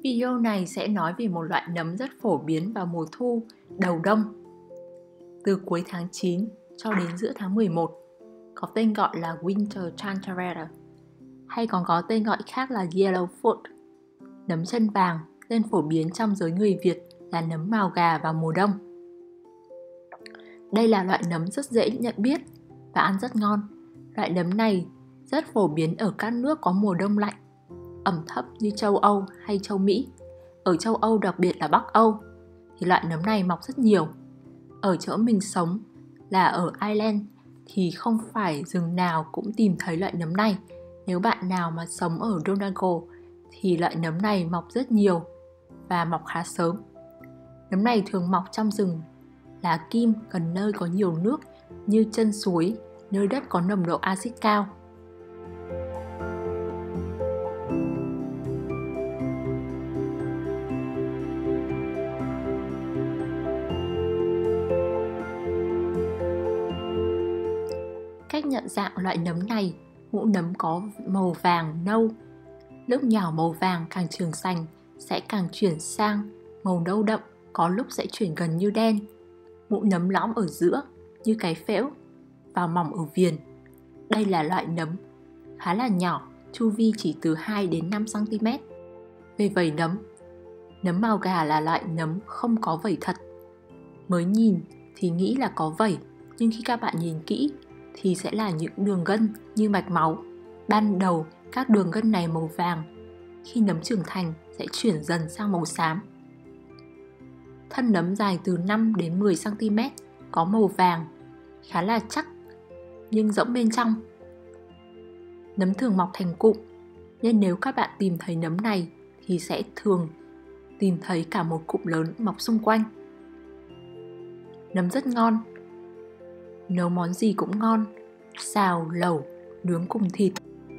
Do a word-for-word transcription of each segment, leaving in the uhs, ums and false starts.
Video này sẽ nói về một loại nấm rất phổ biến vào mùa thu, đầu đông. Từ cuối tháng chín cho đến giữa tháng mười một, có tên gọi là Winter Chantarella, hay còn có tên gọi khác là Yellow Foot. Nấm chân vàng, tên phổ biến trong giới người Việt là nấm mào gà vào mùa đông. Đây là loại nấm rất dễ nhận biết và ăn rất ngon. Loại nấm này rất phổ biến ở các nước có mùa đông lạnh, ẩm thấp như châu Âu hay châu Mỹ. Ở châu Âu, đặc biệt là Bắc Âu, thì loại nấm này mọc rất nhiều. Ở chỗ mình sống là ở Ireland thì không phải rừng nào cũng tìm thấy loại nấm này. Nếu bạn nào mà sống ở Donegal thì loại nấm này mọc rất nhiều và mọc khá sớm. Nấm này thường mọc trong rừng lá kim gần nơi có nhiều nước như chân suối, nơi đất có nồng độ axit cao. Cách nhận dạng loại nấm này, mũ nấm có màu vàng nâu. Lúc nhỏ màu vàng càng trưởng thành sẽ càng chuyển sang màu nâu đậm, có lúc sẽ chuyển gần như đen. Mũ nấm lõm ở giữa như cái phễu và mỏng ở viền. Đây là loại nấm khá là nhỏ, chu vi chỉ từ hai đến năm xăng ti mét. Về vảy nấm, nấm mào gà là loại nấm không có vảy thật. Mới nhìn thì nghĩ là có vảy, nhưng khi các bạn nhìn kỹ thì sẽ là những đường gân như mạch máu. Ban đầu các đường gân này màu vàng, khi nấm trưởng thành sẽ chuyển dần sang màu xám. Thân nấm dài từ năm đến mười xăng ti mét, có màu vàng, khá là chắc nhưng rỗng bên trong. Nấm thường mọc thành cụm, nên nếu các bạn tìm thấy nấm này thì sẽ thường tìm thấy cả một cụm lớn mọc xung quanh. Nấm rất ngon, nấu món gì cũng ngon, xào, lẩu, nướng cùng thịt.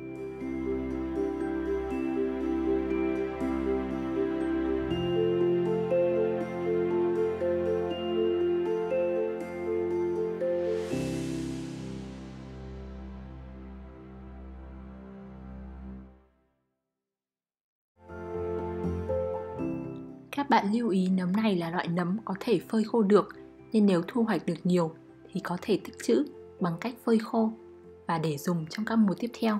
Các bạn lưu ý nấm này là loại nấm có thể phơi khô được, nên nếu thu hoạch được nhiều thì có thể tích trữ bằng cách phơi khô và để dùng trong các mùa tiếp theo.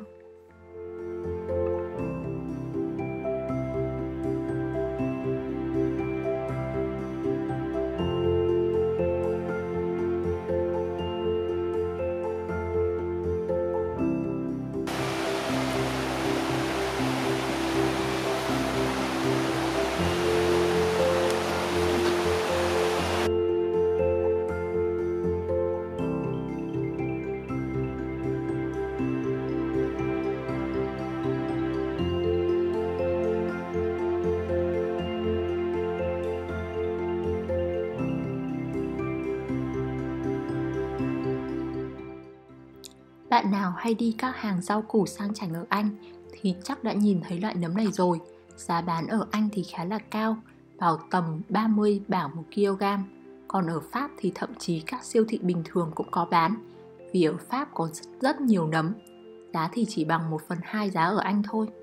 Bạn nào hay đi các hàng rau củ sang chảnh ở Anh thì chắc đã nhìn thấy loại nấm này rồi. Giá bán ở Anh thì khá là cao, vào tầm ba mươi bảng một kg. Còn ở Pháp thì thậm chí các siêu thị bình thường cũng có bán. Vì ở Pháp có rất, rất nhiều nấm, giá thì chỉ bằng một phần hai giá ở Anh thôi.